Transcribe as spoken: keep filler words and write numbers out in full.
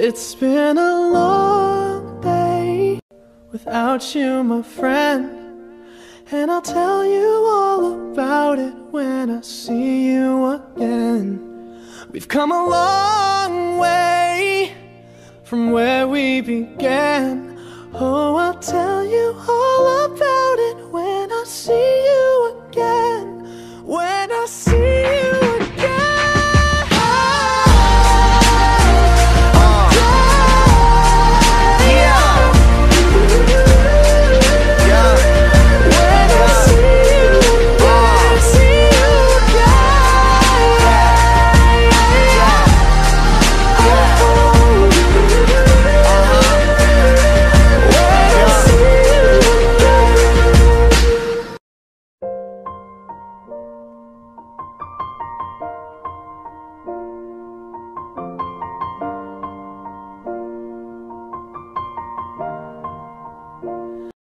It's been a long day without you, my friend, and I'll tell you all about it when I see you again. We've come a long way from where we began. Oh, I'll tell